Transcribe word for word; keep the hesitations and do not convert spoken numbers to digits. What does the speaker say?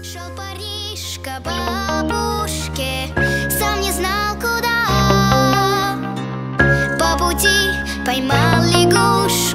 Шел Париж к бабушке, сам не знал куда. По пути поймал лягушку.